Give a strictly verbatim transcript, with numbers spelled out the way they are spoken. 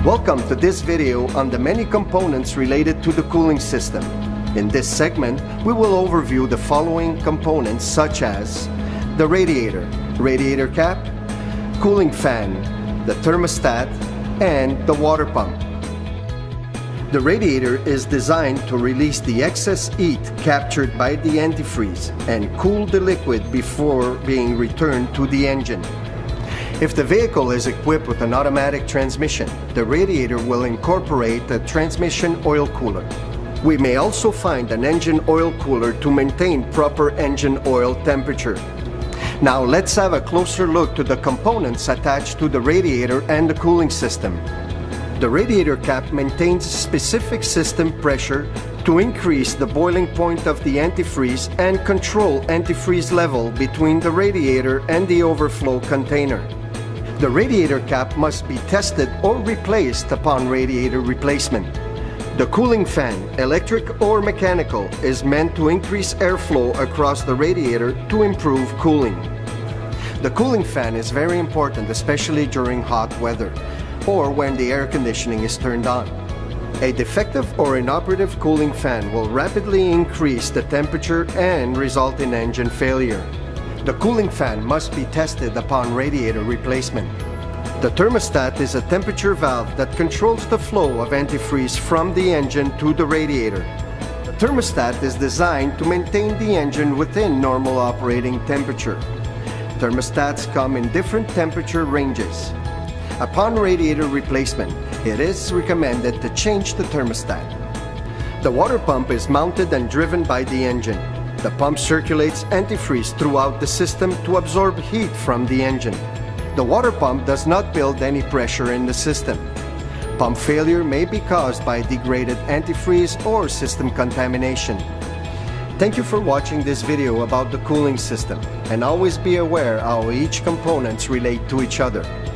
Welcome to this video on the many components related to the cooling system. In this segment, we will overview the following components such as the radiator, radiator cap, cooling fan, the thermostat, and the water pump. The radiator is designed to release the excess heat captured by the antifreeze and cool the liquid before being returned to the engine. If the vehicle is equipped with an automatic transmission, the radiator will incorporate a transmission oil cooler. We may also find an engine oil cooler to maintain proper engine oil temperature. Now let's have a closer look to the components attached to the radiator and the cooling system. The radiator cap maintains specific system pressure to increase the boiling point of the antifreeze and control antifreeze level between the radiator and the overflow container. The radiator cap must be tested or replaced upon radiator replacement. The cooling fan, electric or mechanical, is meant to increase airflow across the radiator to improve cooling. The cooling fan is very important, especially during hot weather or when the air conditioning is turned on. A defective or inoperative cooling fan will rapidly increase the temperature and result in engine failure. The cooling fan must be tested upon radiator replacement. The thermostat is a temperature valve that controls the flow of antifreeze from the engine to the radiator. The thermostat is designed to maintain the engine within normal operating temperature. Thermostats come in different temperature ranges. Upon radiator replacement, it is recommended to change the thermostat. The water pump is mounted and driven by the engine. The pump circulates antifreeze throughout the system to absorb heat from the engine. The water pump does not build any pressure in the system. Pump failure may be caused by degraded antifreeze or system contamination. Thank you for watching this video about the cooling system, and always be aware how each components relate to each other.